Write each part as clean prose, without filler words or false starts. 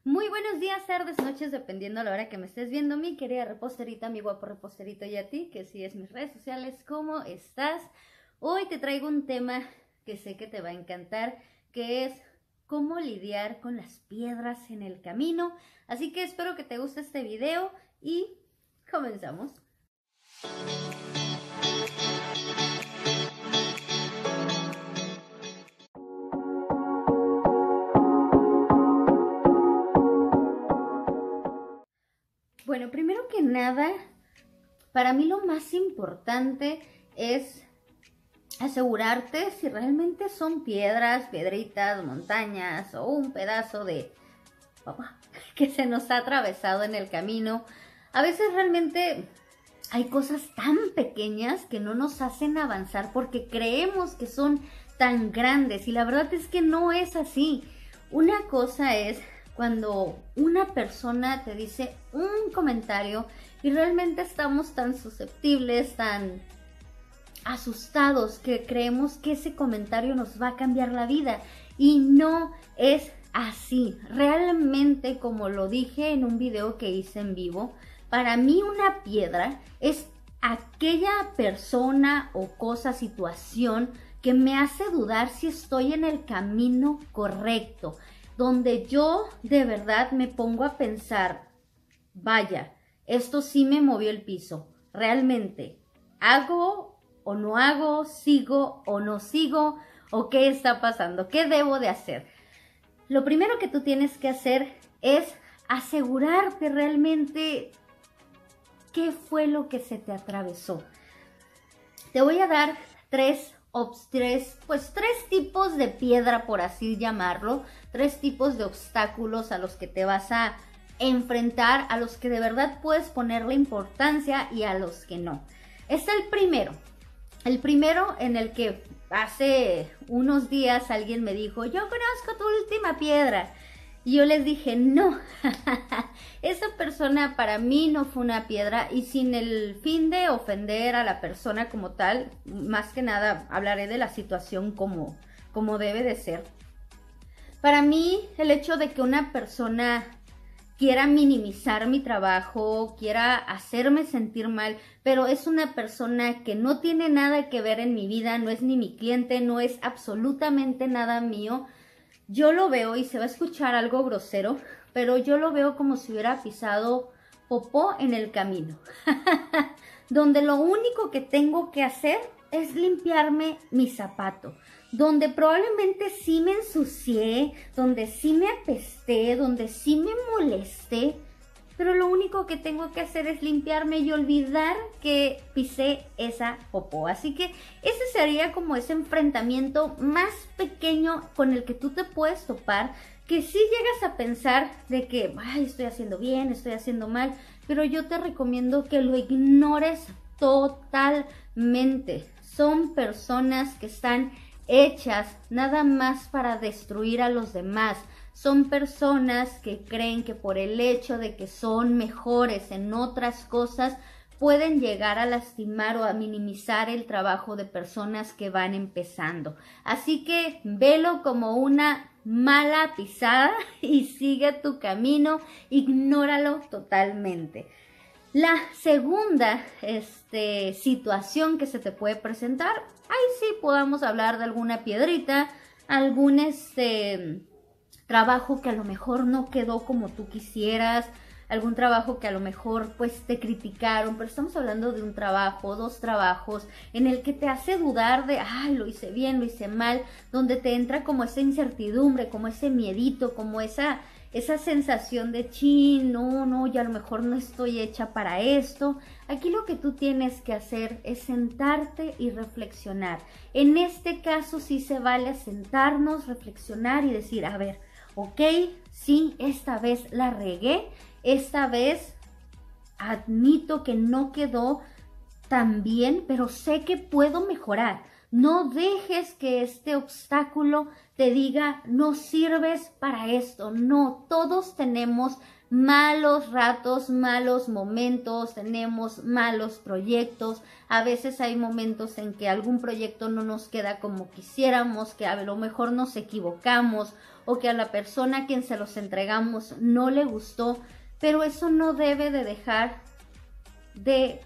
Muy buenos días, tardes, noches, dependiendo a la hora que me estés viendo, mi querida reposterita, mi guapo reposterito, y a ti, que sigues mis redes sociales. ¿Cómo estás? Hoy te traigo un tema que sé que te va a encantar, que es cómo lidiar con las piedras en el camino. Así que espero que te guste este video y comenzamos. Bueno, primero que nada, para mí lo más importante es asegurarte si realmente son piedras, piedritas, montañas o un pedazo de papá que se nos ha atravesado en el camino. A veces realmente hay cosas tan pequeñas que no nos hacen avanzar porque creemos que son tan grandes y la verdad es que no es así. Una cosa es cuando una persona te dice un comentario y realmente estamos tan susceptibles, tan asustados que creemos que ese comentario nos va a cambiar la vida y no es así. Realmente, como lo dije en un video que hice en vivo, para mí una piedra es aquella persona o cosa, situación que me hace dudar si estoy en el camino correcto, donde yo de verdad me pongo a pensar, vaya, esto sí me movió el piso, realmente, ¿hago o no hago? ¿Sigo o no sigo? ¿O qué está pasando? ¿Qué debo de hacer? Lo primero que tú tienes que hacer es asegurarte realmente qué fue lo que se te atravesó. Te voy a dar tres tipos de piedra, por así llamarlo, tres tipos de obstáculos a los que te vas a enfrentar, a los que de verdad puedes ponerle importancia y a los que no. Está el primero en el que hace unos días alguien me dijo, yo conozco tu última piedra. Y yo les dije, no, esa persona para mí no fue una piedra y sin el fin de ofender a la persona como tal, más que nada hablaré de la situación como debe de ser. Para mí, el hecho de que una persona quiera minimizar mi trabajo, quiera hacerme sentir mal, pero es una persona que no tiene nada que ver en mi vida, no es ni mi cliente, no es absolutamente nada mío. Yo lo veo y se va a escuchar algo grosero, pero yo lo veo como si hubiera pisado popó en el camino, donde lo único que tengo que hacer es limpiarme mi zapato, donde probablemente sí me ensucié, donde sí me apesté, donde sí me molesté, pero lo único que tengo que hacer es limpiarme y olvidar que pisé esa popó. Así que ese sería como ese enfrentamiento más pequeño con el que tú te puedes topar, que sí llegas a pensar de que, ay, estoy haciendo bien, estoy haciendo mal, pero yo te recomiendo que lo ignores totalmente. Son personas que están hechas nada más para destruir a los demás. Son personas que creen que por el hecho de que son mejores en otras cosas pueden llegar a lastimar o a minimizar el trabajo de personas que van empezando. Así que velo como una mala pisada y sigue tu camino, ignóralo totalmente. La segunda situación que se te puede presentar, ahí sí podamos hablar de alguna piedrita, algún trabajo que a lo mejor no quedó como tú quisieras, algún trabajo que a lo mejor pues te criticaron, pero estamos hablando de un trabajo, dos trabajos, en el que te hace dudar de, ay, lo hice bien, lo hice mal, donde te entra como esa incertidumbre, como ese miedito, como esa sensación de chin, no, ya a lo mejor no estoy hecha para esto. Aquí lo que tú tienes que hacer es sentarte y reflexionar. En este caso sí se vale sentarnos, reflexionar y decir, a ver, ok, sí, esta vez la regué, esta vez admito que no quedó tan bien, pero sé que puedo mejorar. No dejes que este obstáculo te diga, no sirves para esto. No, todos tenemos malos ratos, malos momentos, tenemos malos proyectos. A veces hay momentos en que algún proyecto no nos queda como quisiéramos, que a lo mejor nos equivocamos o que a la persona a quien se los entregamos no le gustó, pero eso no debe de dejar de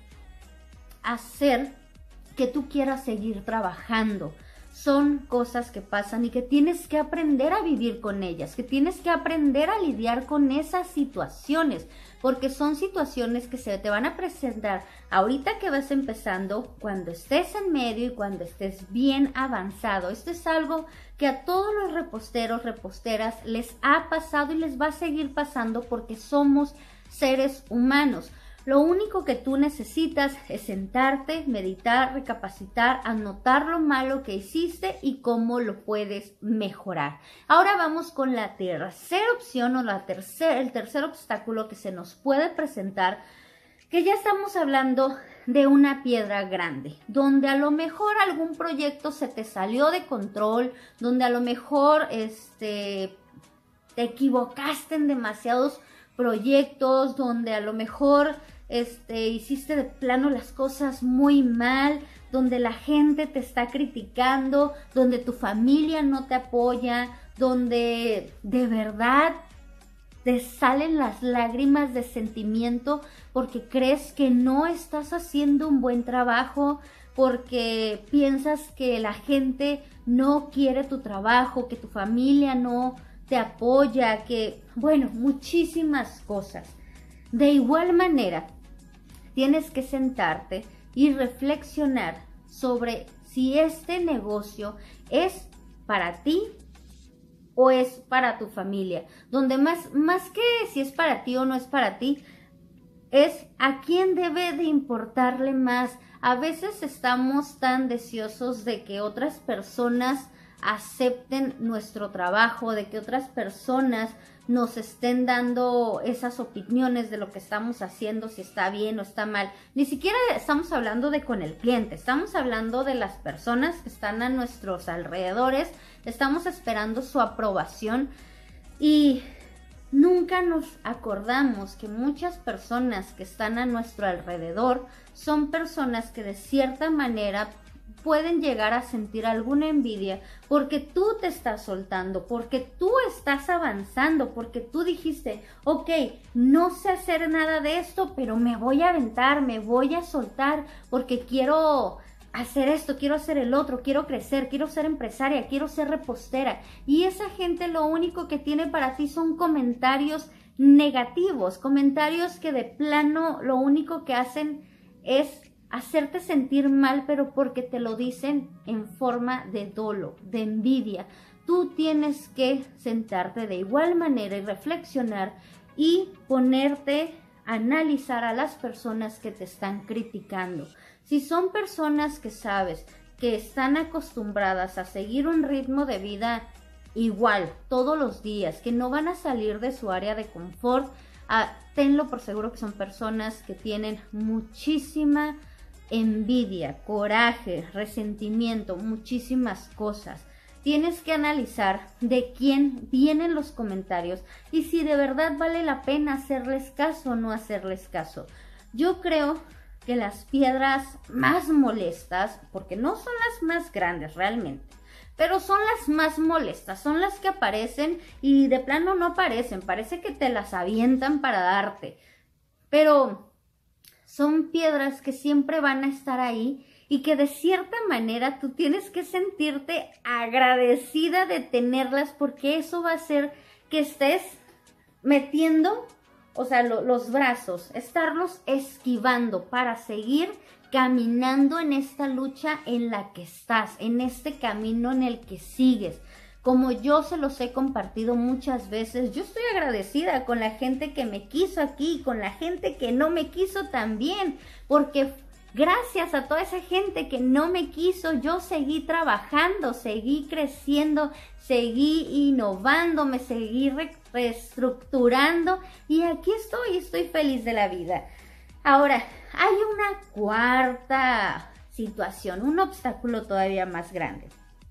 hacer que tú quieras seguir trabajando. Son cosas que pasan y que tienes que aprender a vivir con ellas, que tienes que aprender a lidiar con esas situaciones, porque son situaciones que se te van a presentar ahorita que vas empezando, cuando estés en medio y cuando estés bien avanzado. Esto es algo que a todos los reposteros, reposteras les ha pasado y les va a seguir pasando porque somos seres humanos. Lo único que tú necesitas es sentarte, meditar, recapacitar, anotar lo malo que hiciste y cómo lo puedes mejorar. Ahora vamos con la tercera opción o el tercer obstáculo que se nos puede presentar, que ya estamos hablando de una piedra grande, donde a lo mejor algún proyecto se te salió de control, donde a lo mejor te equivocaste en demasiados proyectos, donde a lo mejor hiciste de plano las cosas muy mal, donde la gente te está criticando, donde tu familia no te apoya, donde de verdad te salen las lágrimas de sentimiento porque crees que no estás haciendo un buen trabajo, porque piensas que la gente no quiere tu trabajo, que tu familia no te apoya, que, bueno, muchísimas cosas. De igual manera, tienes que sentarte y reflexionar sobre si este negocio es para ti o es para tu familia. Donde más que si es para ti o no es para ti, es a quién debe de importarle más. A veces estamos tan deseosos de que otras personas acepten nuestro trabajo, de que otras personas nos estén dando esas opiniones de lo que estamos haciendo, si está bien o está mal. Ni siquiera estamos hablando de con el cliente, estamos hablando de las personas que están a nuestros alrededores, estamos esperando su aprobación y nunca nos acordamos que muchas personas que están a nuestro alrededor son personas que de cierta manera pueden llegar a sentir alguna envidia porque tú te estás soltando, porque tú estás avanzando, porque tú dijiste, ok, no sé hacer nada de esto, pero me voy a aventar, me voy a soltar, porque quiero hacer esto, quiero hacer el otro, quiero crecer, quiero ser empresaria, quiero ser repostera. Y esa gente lo único que tiene para ti son comentarios negativos, comentarios que de plano lo único que hacen es hacerte sentir mal, pero porque te lo dicen en forma de dolo, de envidia. Tú tienes que sentarte de igual manera y reflexionar y ponerte a analizar a las personas que te están criticando. Si son personas que sabes que están acostumbradas a seguir un ritmo de vida igual todos los días, que no van a salir de su área de confort, tenlo por seguro que son personas que tienen muchísima envidia, coraje, resentimiento, muchísimas cosas. Tienes que analizar de quién vienen los comentarios y si de verdad vale la pena hacerles caso o no hacerles caso. Yo creo que las piedras más molestas, porque no son las más grandes realmente, pero son las más molestas, son las que aparecen y de plano no aparecen, parece que te las avientan para darte, pero son piedras que siempre van a estar ahí y que de cierta manera tú tienes que sentirte agradecida de tenerlas porque eso va a hacer que estés metiendo, o sea, los brazos, estarlos esquivando para seguir caminando en esta lucha en la que estás, en este camino en el que sigues. Como yo se los he compartido muchas veces, yo estoy agradecida con la gente que me quiso aquí, con la gente que no me quiso también, porque gracias a toda esa gente que no me quiso, yo seguí trabajando, seguí creciendo, seguí innovando, me seguí reestructurando y aquí estoy feliz de la vida. Ahora, hay una cuarta situación, un obstáculo todavía más grande.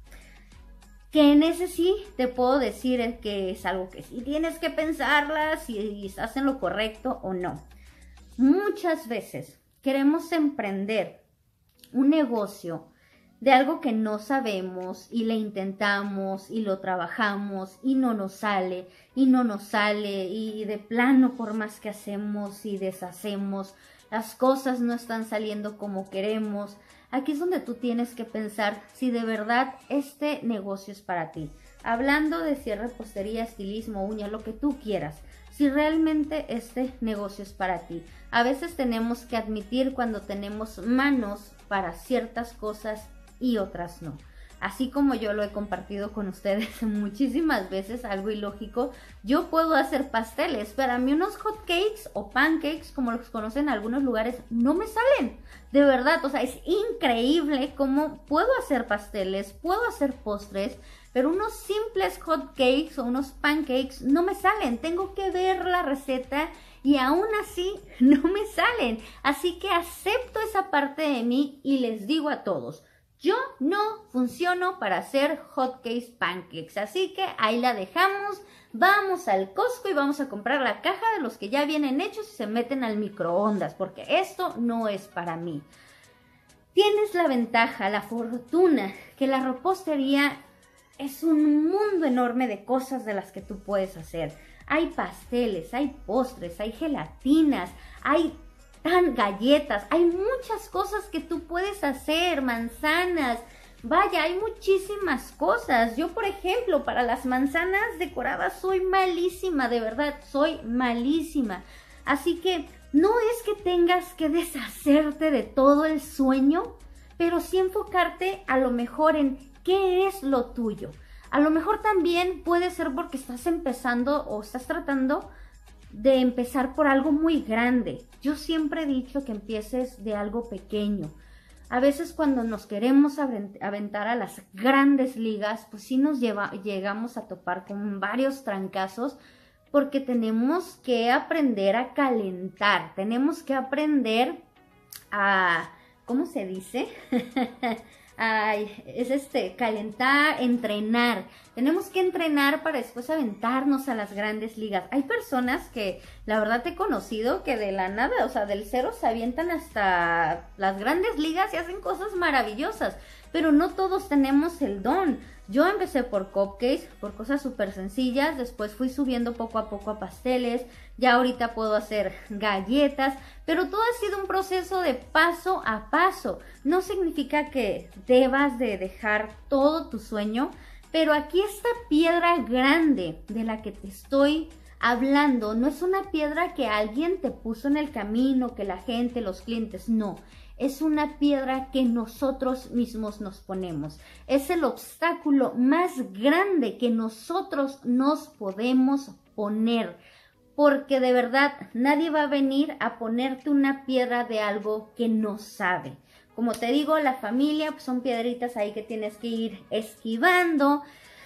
Que en ese sí te puedo decir que es algo que sí tienes que pensarla si estás en lo correcto o no. Muchas veces queremos emprender un negocio de algo que no sabemos y le intentamos y lo trabajamos y no nos sale y no nos sale y de plano por más que hacemos y deshacemos, las cosas no están saliendo como queremos. Aquí es donde tú tienes que pensar si de verdad este negocio es para ti. Hablando de cierre, repostería, estilismo, uña, lo que tú quieras. Si realmente este negocio es para ti. A veces tenemos que admitir cuando tenemos manos para ciertas cosas y otras no. Así como yo lo he compartido con ustedes muchísimas veces, algo ilógico, yo puedo hacer pasteles, pero a mí unos hot cakes o pancakes, como los conocen en algunos lugares, no me salen. De verdad, o sea, es increíble cómo puedo hacer pasteles, puedo hacer postres, pero unos simples hot cakes o unos pancakes no me salen. Tengo que ver la receta y aún así no me salen. Así que acepto esa parte de mí y les digo a todos, yo no funciono para hacer hotcakes, pancakes, así que ahí la dejamos. Vamos al Costco y vamos a comprar la caja de los que ya vienen hechos y se meten al microondas, porque esto no es para mí. Tienes la ventaja, la fortuna, que la repostería es un mundo enorme de cosas de las que tú puedes hacer. Hay pasteles, hay postres, hay gelatinas, hay galletas, hay muchas cosas que tú puedes hacer, manzanas, vaya, hay muchísimas cosas. Yo, por ejemplo, para las manzanas decoradas soy malísima, de verdad, soy malísima. Así que no es que tengas que deshacerte de todo el sueño, pero sí enfocarte a lo mejor en qué es lo tuyo. A lo mejor también puede ser porque estás empezando o estás tratando de empezar por algo muy grande. Yo siempre he dicho que empieces de algo pequeño. A veces cuando nos queremos aventar a las grandes ligas, pues sí llegamos a topar con varios trancazos porque tenemos que aprender a calentar, tenemos que aprender a, ¿cómo se dice? Calentar, entrenar. Tenemos que entrenar para después aventarnos a las grandes ligas. Hay personas que la verdad he conocido que de la nada, o sea, del cero se avientan hasta las grandes ligas y hacen cosas maravillosas, pero no todos tenemos el don. Yo empecé por cupcakes, por cosas súper sencillas, después fui subiendo poco a poco a pasteles, ya ahorita puedo hacer galletas, pero todo ha sido un proceso de paso a paso. No significa que debas de dejar todo tu sueño, pero aquí esta piedra grande de la que te estoy hablando no es una piedra que alguien te puso en el camino, que la gente, los clientes, no. Es una piedra que nosotros mismos nos ponemos. Es el obstáculo más grande que nosotros nos podemos poner. Porque de verdad nadie va a venir a ponerte una piedra de algo que no sabe. Como te digo, la familia pues son piedritas ahí que tienes que ir esquivando.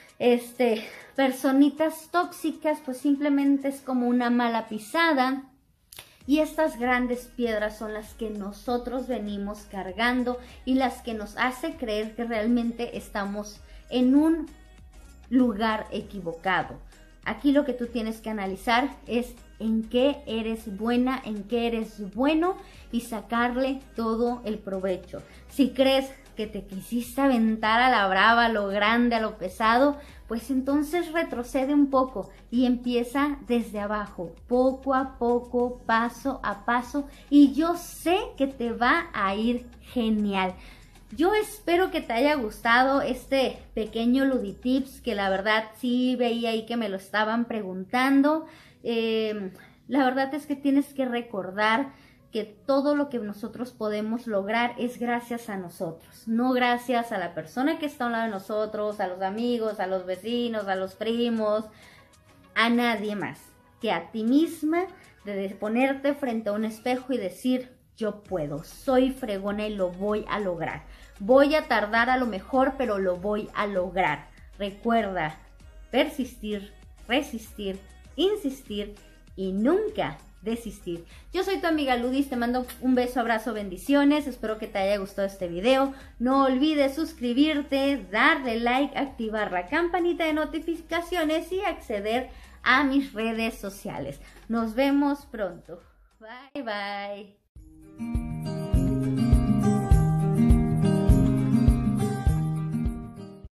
Personitas tóxicas pues simplemente es como una mala pisada. Y estas grandes piedras son las que nosotros venimos cargando y las que nos hace creer que realmente estamos en un lugar equivocado. Aquí lo que tú tienes que analizar es en qué eres buena, en qué eres bueno y sacarle todo el provecho. Si crees que te quisiste aventar a la brava, a lo grande, a lo pesado, pues entonces retrocede un poco y empieza desde abajo, poco a poco, paso a paso, y yo sé que te va a ir genial. Yo espero que te haya gustado este pequeño Luditips, que la verdad sí veía ahí que me lo estaban preguntando. La verdad es que tienes que recordar que todo lo que nosotros podemos lograr es gracias a nosotros, no gracias a la persona que está a un lado de nosotros, a los amigos, a los vecinos, a los primos, a nadie más que a ti misma, de ponerte frente a un espejo y decir, yo puedo, soy fregona y lo voy a lograr. Voy a tardar a lo mejor, pero lo voy a lograr. Recuerda, persistir, resistir, insistir y nunca desistir. Yo soy tu amiga Ludis, te mando un beso, abrazo, bendiciones. Espero que te haya gustado este video. No olvides suscribirte, darle like, activar la campanita de notificaciones y acceder a mis redes sociales. Nos vemos pronto. Bye, bye.